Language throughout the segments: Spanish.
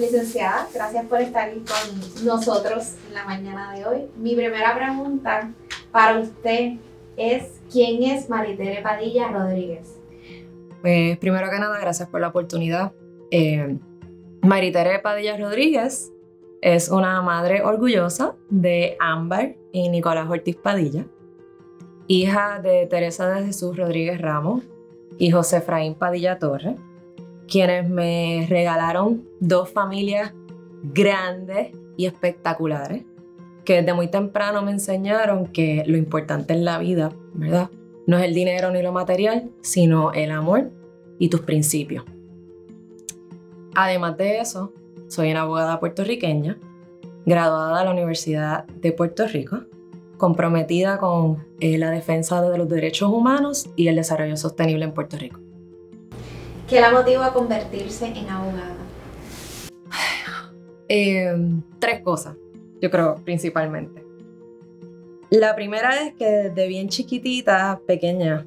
licenciada, gracias por estar con nosotros en la mañana de hoy. Mi primera pregunta para usted es, ¿quién es Maritere Padilla Rodríguez? Pues primero que nada, gracias por la oportunidad. Maritere Padilla Rodríguez es una madre orgullosa de Ámbar y Nicolás Ortiz Padilla, hija de Teresa de Jesús Rodríguez Ramos y José Efraín Padilla Torres, quienes me regalaron dos familias grandes y espectaculares, que desde muy temprano me enseñaron que lo importante en la vida, ¿verdad?, no es el dinero ni lo material, sino el amor y tus principios. Además de eso, soy una abogada puertorriqueña, graduada de la Universidad de Puerto Rico, comprometida con la defensa de los derechos humanos y el desarrollo sostenible en Puerto Rico. ¿Qué la motivó a convertirse en abogada? Tres cosas, yo creo, principalmente. La primera es que desde bien chiquitita, pequeña,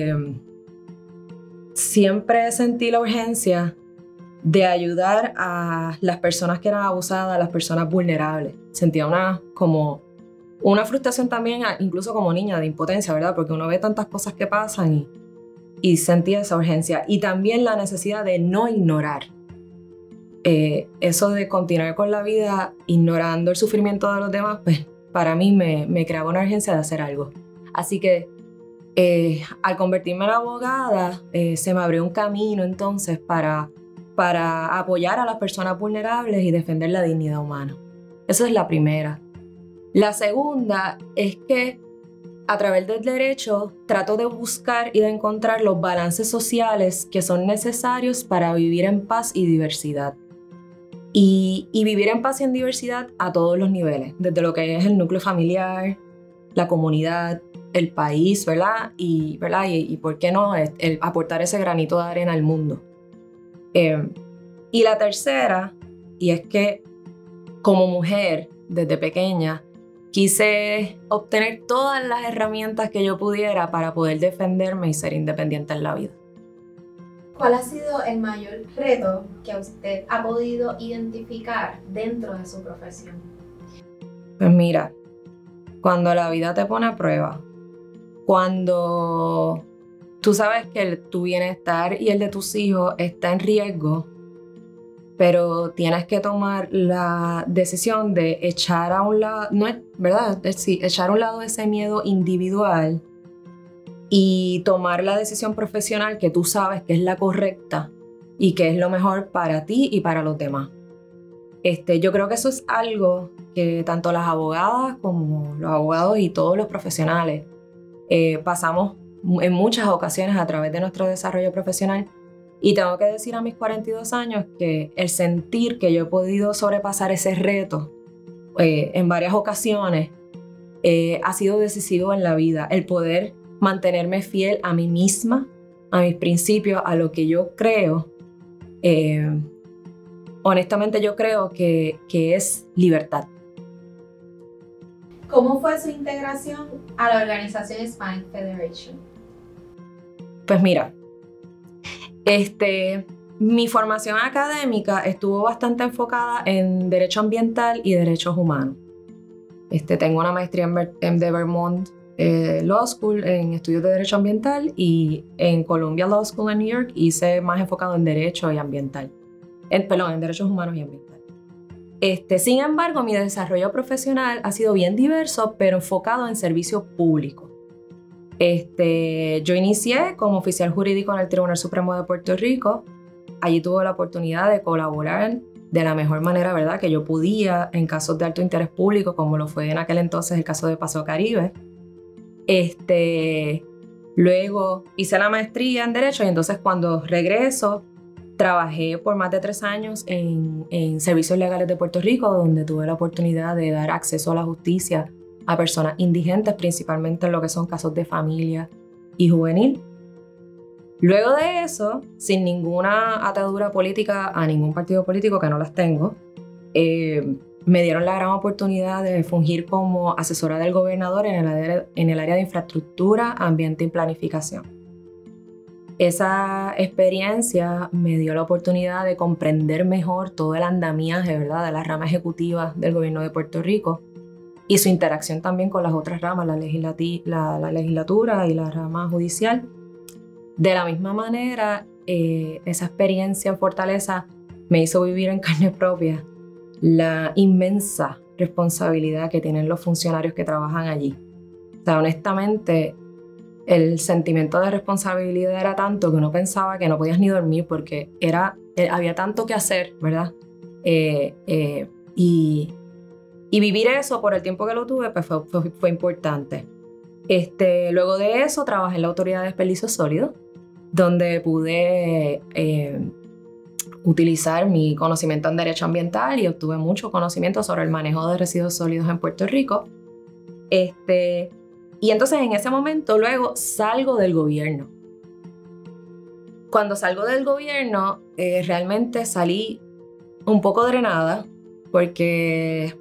siempre sentí la urgencia de ayudar a las personas que eran abusadas, a las personas vulnerables. Sentía una frustración también, incluso como niña, de impotencia, ¿verdad? Porque uno ve tantas cosas que pasan y sentía esa urgencia. Y también la necesidad de no ignorar. Eso de continuar con la vida ignorando el sufrimiento de los demás, pues para mí me creaba una urgencia de hacer algo. Así que al convertirme en abogada, se me abrió un camino entonces para apoyar a las personas vulnerables y defender la dignidad humana. Esa es la primera. La segunda es que a través del derecho trato de buscar y de encontrar los balances sociales que son necesarios para vivir en paz y diversidad. Y vivir en paz y en diversidad a todos los niveles, desde lo que es el núcleo familiar, la comunidad, el país, ¿verdad? Y ¿por qué no? El aportar ese granito de arena al mundo. Y la tercera, y es que como mujer, desde pequeña, quise obtener todas las herramientas que yo pudiera para poder defenderme y ser independiente en la vida. ¿Cuál ha sido el mayor reto que usted ha podido identificar dentro de su profesión? Pues mira, cuando la vida te pone a prueba, cuando tú sabes que tu bienestar y el de tus hijos está en riesgo, pero tienes que tomar la decisión de echar a un lado, echar a un lado ese miedo individual y tomar la decisión profesional que tú sabes que es la correcta y que es lo mejor para ti y para los demás. Yo creo que eso es algo que tanto las abogadas como los abogados y todos los profesionales pasamos en muchas ocasiones a través de nuestro desarrollo profesional. Y tengo que decir a mis 42 años que el sentir que yo he podido sobrepasar ese reto en varias ocasiones ha sido decisivo en la vida. El poder mantenerme fiel a mí misma, a mis principios, a lo que yo creo. Honestamente yo creo que es libertad. ¿Cómo fue su integración a la organización Hispanic Federation? Pues mira, mi formación académica estuvo bastante enfocada en derecho ambiental y derechos humanos. Tengo una maestría en de Vermont Law School en estudios de derecho ambiental y en Columbia Law School en New York hice más enfocado en derecho y ambiental. En derechos humanos y ambiental. Sin embargo, mi desarrollo profesional ha sido bien diverso, pero enfocado en servicio público. Yo inicié como oficial jurídico en el Tribunal Supremo de Puerto Rico. Allí tuve la oportunidad de colaborar de la mejor manera, ¿verdad?, que yo podía en casos de alto interés público, como lo fue en aquel entonces el caso de Paso Caribe. Luego hice la maestría en Derecho y entonces cuando regreso trabajé por más de 3 años en Servicios Legales de Puerto Rico, donde tuve la oportunidad de dar acceso a la justicia a personas indigentes, principalmente en lo que son casos de familia y juvenil. Luego de eso, sin ninguna atadura política a ningún partido político, que no las tengo, me dieron la gran oportunidad de fungir como asesora del gobernador en el área de infraestructura, ambiente y planificación. Esa experiencia me dio la oportunidad de comprender mejor todo el andamiaje, ¿verdad?, de la rama ejecutiva del gobierno de Puerto Rico y su interacción también con las otras ramas, la legislatura y la rama judicial. De la misma manera, esa experiencia en Fortaleza me hizo vivir en carne propia la inmensa responsabilidad que tienen los funcionarios que trabajan allí. O sea, honestamente, el sentimiento de responsabilidad era tanto que uno pensaba que no podías ni dormir porque había tanto que hacer, ¿verdad? Y vivir eso por el tiempo que lo tuve pues fue importante. Luego de eso trabajé en la Autoridad de Desperdicios Sólidos, donde pude utilizar mi conocimiento en derecho ambiental y obtuve mucho conocimiento sobre el manejo de residuos sólidos en Puerto Rico. Y entonces en ese momento luego salgo del gobierno. Cuando salgo del gobierno realmente salí un poco drenada porque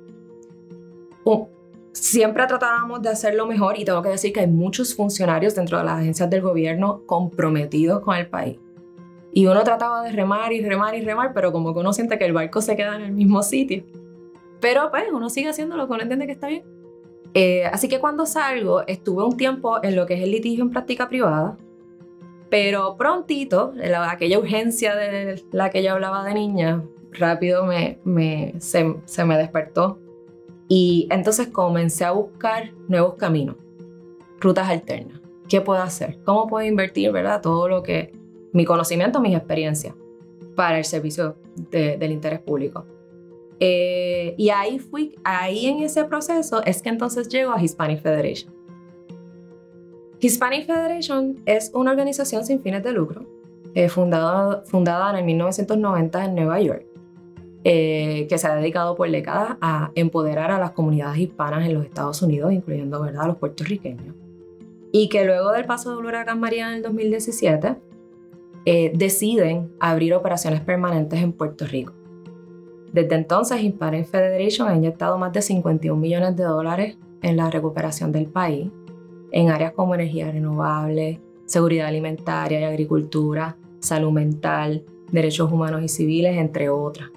siempre tratábamos de hacerlo mejor y tengo que decir que hay muchos funcionarios dentro de las agencias del gobierno comprometidos con el país. Y uno trataba de remar y remar y remar, pero como que uno siente que el barco se queda en el mismo sitio. Pero pues uno sigue haciendo lo que uno entiende que está bien. Así que cuando salgo, estuve un tiempo en lo que es el litigio en práctica privada, pero prontito, aquella urgencia de la que yo hablaba de niña, rápido se me despertó. Y entonces comencé a buscar nuevos caminos, rutas alternas. ¿Qué puedo hacer? ¿Cómo puedo invertir, verdad, todo lo que mi conocimiento, mis experiencias para el servicio del interés público? Y ahí en ese proceso es que entonces llego a Hispanic Federation. Hispanic Federation es una organización sin fines de lucro, fundada en el 1990 en Nueva York, que se ha dedicado por décadas a empoderar a las comunidades hispanas en los Estados Unidos, incluyendo, ¿verdad?, a los puertorriqueños. Y que luego del paso del huracán María en el 2017, deciden abrir operaciones permanentes en Puerto Rico. Desde entonces, Hispanic Federation ha inyectado más de $51 millones en la recuperación del país, en áreas como energía renovable, seguridad alimentaria y agricultura, salud mental, derechos humanos y civiles, entre otras.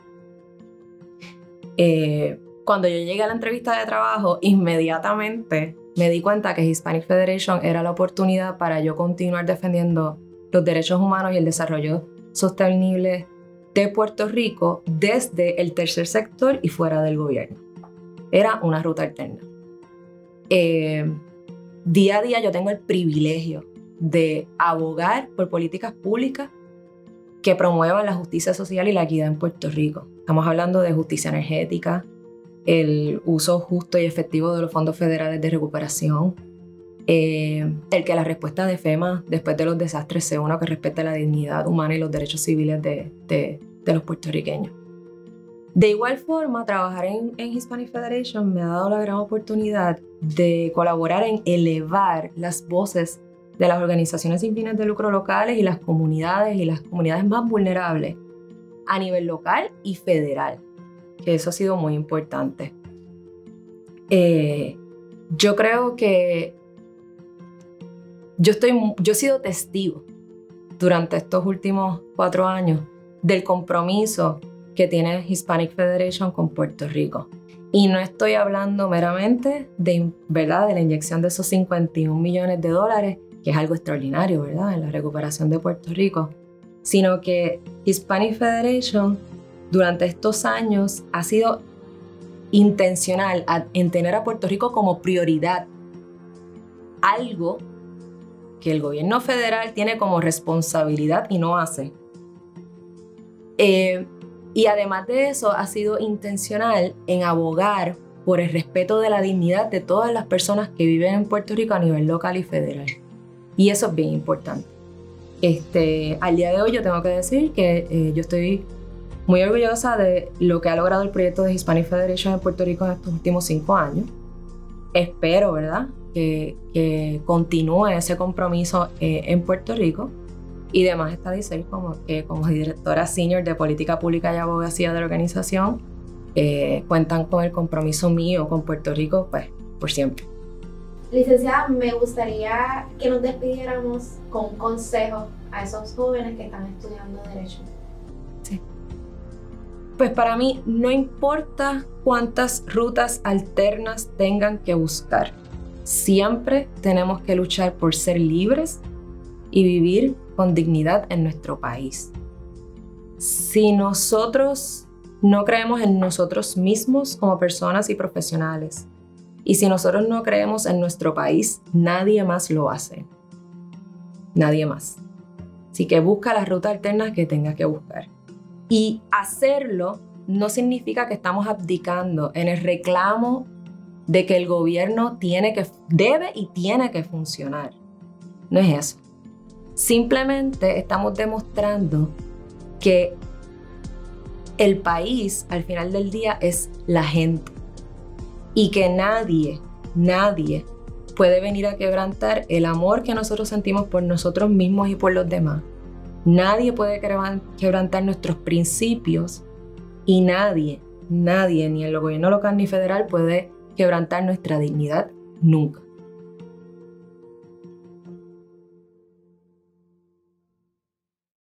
Cuando yo llegué a la entrevista de trabajo, inmediatamente me di cuenta que Hispanic Federation era la oportunidad para yo continuar defendiendo los derechos humanos y el desarrollo sostenible de Puerto Rico desde el tercer sector y fuera del gobierno. Era una ruta alterna. Día a día yo tengo el privilegio de abogar por políticas públicas que promuevan la justicia social y la equidad en Puerto Rico. Estamos hablando de justicia energética, el uso justo y efectivo de los fondos federales de recuperación, el que la respuesta de FEMA después de los desastres sea una que respete la dignidad humana y los derechos civiles de los puertorriqueños. De igual forma, trabajar en Hispanic Federation me ha dado la gran oportunidad de colaborar en elevar las voces de las organizaciones sin fines de lucro locales y las comunidades más vulnerables a nivel local y federal, que eso ha sido muy importante. Yo creo que yo he sido testigo durante estos últimos 4 años del compromiso que tiene Hispanic Federation con Puerto Rico. Y no estoy hablando meramente de la inyección de esos $51 millones, que es algo extraordinario, ¿verdad?, en la recuperación de Puerto Rico, sino que Hispanic Federation durante estos años ha sido intencional en tener a Puerto Rico como prioridad, algo que el gobierno federal tiene como responsabilidad y no hace. Y además de eso, ha sido intencional en abogar por el respeto de la dignidad de todas las personas que viven en Puerto Rico a nivel local y federal. Y eso es bien importante. Al día de hoy yo tengo que decir que yo estoy muy orgullosa de lo que ha logrado el proyecto de Hispanic Federation en Puerto Rico en estos últimos 5 años. Espero, ¿verdad?, que continúe ese compromiso en Puerto Rico. Y además está decir como directora senior de política pública y abogacía de la organización, cuentan con el compromiso mío con Puerto Rico, pues, por siempre. Licenciada, me gustaría que nos despidiéramos con un consejo a esos jóvenes que están estudiando Derecho? Sí. Pues para mí no importa cuántas rutas alternas tengan que buscar. Siempre tenemos que luchar por ser libres y vivir con dignidad en nuestro país. Si nosotros no creemos en nosotros mismos como personas y profesionales, y si nosotros no creemos en nuestro país, nadie más lo hace. Nadie más. Así que busca las rutas alternas que tengas que buscar. Y hacerlo no significa que estamos abdicando en el reclamo de que el gobierno debe y tiene que funcionar. No es eso. Simplemente estamos demostrando que el país, al final del día, es la gente. Y que nadie puede venir a quebrantar el amor que nosotros sentimos por nosotros mismos y por los demás. Nadie puede quebrantar nuestros principios y nadie, ni el gobierno local ni federal puede quebrantar nuestra dignidad nunca.